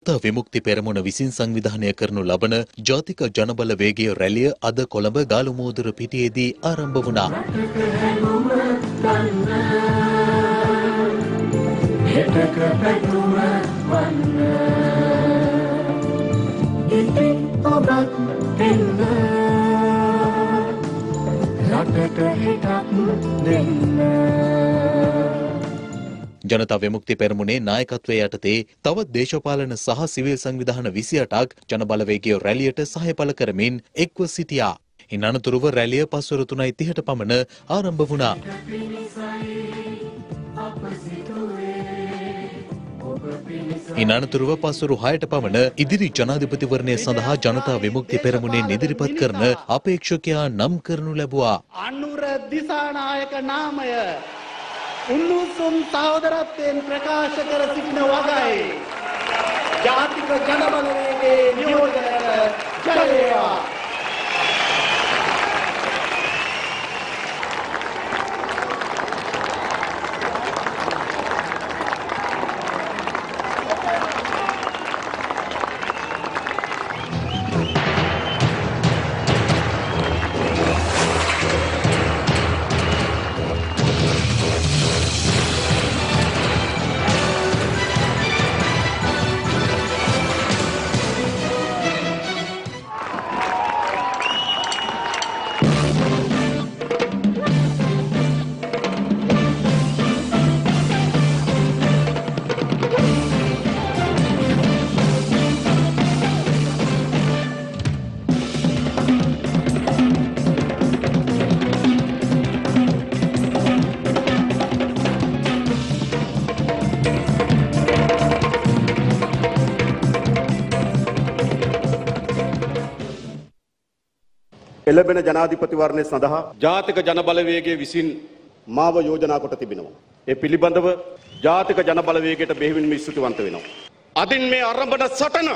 ජනතා විමුක්ති පෙරමුණ විසින් සංවිධානය කරනු ලබන ජාතික ජනබල වේගය රැළිය අද කොළඹ ගාලුමෝදුර පිටියේදී ආරම්භ වුණා. ජනතා විමුක්ති පෙරමුණේ නායකත්වයේ යටතේ තවත් දේශපාලන සහ සිවිල් සංවිධාන 28ක් ජනබලවේගය රැළියට සහාය පළ කරමින් එක්ව සිටියා. ඉන් අනතුරුව රැළිය පස්වර 3:30ට පමණ ආරම්භ වුණා. ඉන් අනතුරුව පස්වර 6ට පමණ ඉදිරි ජනාධිපතිවරණය සඳහා ජනතා විමුක්ති පෙරමුණෙන් ඉදිරිපත් කරන අපේක්ෂකයා නම් කරනු ලැබුවා. අනුර දිසානායක නාමය උණුසුම් සහෝදරත්වයෙන් ප්‍රකාශ කර සිටින වගයි ජාතික ජනබලවේගයේ නියෝජනයට ජය වේවා. එළඹෙන ජනාධිපතිවරණය සඳහා ජාතික ජනබලවේගය විසින් මාව යෝජනා කොට තිබෙනවා. ඒ පිළිබඳව ජාතික ජනබලවේගයට බෙහෙවින්ම ස්තුතිවන්ත වෙනවා. අදින් මේ ආරම්භන සටන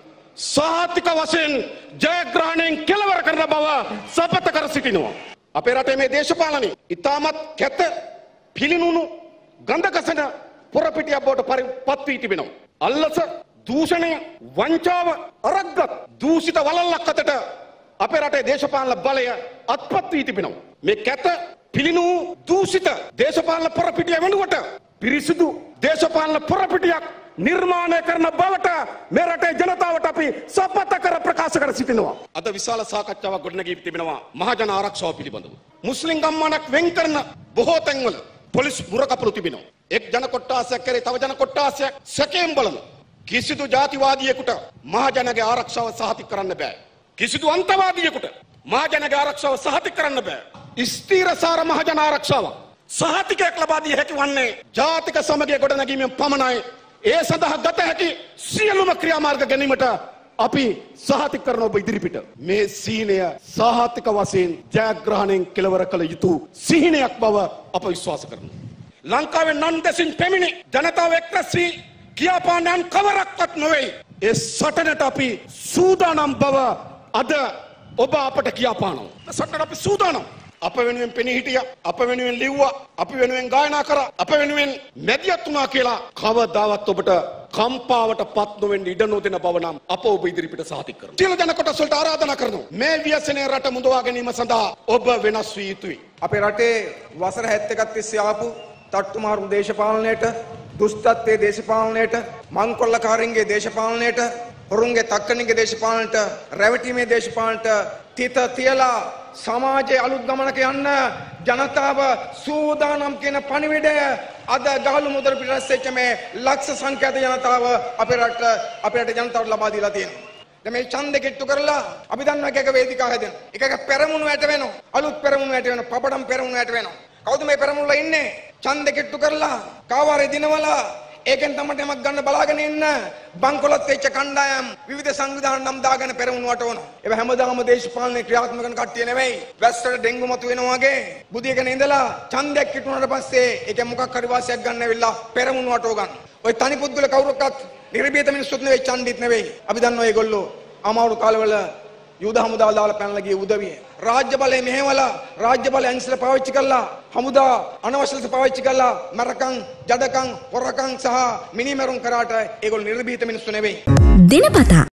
සාහිතික වශයෙන් ජයග්‍රහණයෙන් කෙලවර කරන බව සපත කර සිටිනවා. අපේ රටේ මේ දේශපාලනය ඉතාමත් කැත පිළිනුණු ගන්ධකසන පොරපිටියක් බවට පත් වී තිබෙනවා. අල්ලස දූෂණය වංචාව අරග්ගත් දූෂිත වලල්ලක් අතට අපේ රටේ දේශපාලන බලය අත්පත් වී තිබෙනවා. මේ කැත පිළිනු දූෂිත දේශපාලන පොරපිටිය වෙනුවට පිරිසිදු දේශපාලන පොරපිටියක් නිර්මාණය කරන බවට මේ රටේ ජනතාවට අපි සපත කර ප්‍රකාශ කර සිටිනවා. අද විශාල සාකච්ඡාවක් ගොඩනගී තිබෙනවා මහජන ආරක්ෂාව පිළිබඳව. මුස්ලිම් ගම්මානක් වෙන් කරන බොහෝ තැන්වල පොලිස් මුරකපුළු තිබෙනවා. එක් ජන කොට්ටාසයක් කරේ තව ජන කොට්ටාසයක් සැකයෙන් බලන කිසිදු ජාතිවාදියෙකුට මහජනගේ ආරක්ෂාව සහතික කරන්න බෑ. කිසිදු අන්තවාදියෙකුට මහජනගේ ආරක්ෂාව සහතික කරන්න බෑ. ස්ථීරසාර මහජන ආරක්ෂාව සහතිකයක් ලබා දිය හැකි වන්නේ ජාතික සමගිය ගොඩනැගීමෙන් පමණයි. ඒ සඳහා ගත හැකි සියලුම ක්‍රියාමාර්ග ගැනීමට අපි සහතික කරන ඔබ ඉදිරිපිට මේ සීනය සහතික වශයෙන් ජයග්‍රහණයෙන් කෙලවර කළ යුතු සිහිනයක් බව අප විශ්වාස කරනවා. ලංකාවේ නන්දසින් පැමිණි ජනතාව එක්රැස් වී කියාපාන්නන් කවරක්වත් නොවේ. ඒ සටනට අපි සූදානම් බව අද ඔබ අපට කියාපානවා. සටනට අපි සූදානම්. අප වෙනුවෙන් පෙනී හිටියා, අප වෙනුවෙන් ලිව්වා, අපි වෙනුවෙන් ගායනා කරා, අප වෙනුවෙන් මැදිහත් වුණා කියලා කවදාවත් ඔබට කම්පාවට පත් නොවෙන්න ඉඩ නොදෙන බව නම් අප ඔබ ඉදිරිපිට සාතික කරනවා. සියලු ජන කොටස් වලට ආරාධනා කරනවා. මේ ව්‍යසනයේ රට මුදවා ගැනීම සඳහා ඔබ වෙනස් විය යුතුයි. අපේ රටේ වසර 71ක් තිස්සේ ආපු තට්ටුමාරු දේශපාලනයට, දුෂ්ටත්වයේ දේශපාලනයට, මංකොල්ලකාරින්ගේ දේශපාලනයට, හොරුන්ගේ තක්කණින්ගේ දේශපාලනයට, රැවටීමේ දේශපාලනයට තිත තියලා සමාජයේ අලුත් ගමනක යන්න ජනතාව සූදානම් කියන පණිවිඩය අද ගාලුමුදර පිටරැස් වෙච්ච මේ ලක්ෂ සංඛ්‍යාත ජනතාව අපේ රට ජනතාවට ලබා දීලා තියෙනවා. දැන් මේ ඡන්දෙ කිට්ටු කරලා අපි දන්නවා එක වේදිකා හැදෙන. එක පෙරමුණු ඇට වෙනවා. අලුත් පෙරමුණු ඇට වෙනවා. පපඩම් පෙරමුණු ඇට වෙනවා. කවුද මේ පෙරමුණු වල ඉන්නේ? ඡන්දෙ කිට්ටු කරලා කාවාරේ දිනවල ඒකෙන් තමයි යමක් ගන්න බලාගෙන ඉන්න බංකොලොත් වෙච්ච කණ්ඩායම් විවිධ සංවිධාන නම් දාගෙන පෙරමුණුවට ඕන. ඒව හැමදාම දේශපාලනේ ක්‍රියාත්මක කරන කට්ටිය නෙවෙයි. වැස්සට ඩෙන්ගු මතු වෙනවා වගේ බුදියගෙන ඉඳලා ඡන්දයක් කිටුනට පස්සේ ඒකෙන් මොකක් හරි වාසියක් ගන්න ඇවිල්ලා පෙරමුණුවට ගන්න. ඔය තනි පුද්ගල කවුරක්වත් නිර්භීත මිනිස්සුත් නෙවෙයි, ඡන්දිත් නෙවෙයි. අපි දන්නවා ඒගොල්ලෝ අමාරු කාලවල යුද හමුදාව දාලා පැනලා ගිය උදවිය. රාජ්‍ය බලය මෙහෙवला රාජ්‍ය බලය අංශල පාවිච්චි කළා. හමුදා අනවශ්‍ය ලෙස පාවිච්චි කළා. මරකම්, ජඩකම්, හොරකම් සහ මිනිමරුන් කරාට ඒගොල්ලෝ නිර්භීත මිනිස්සු නෙවෙයි. දිනපතා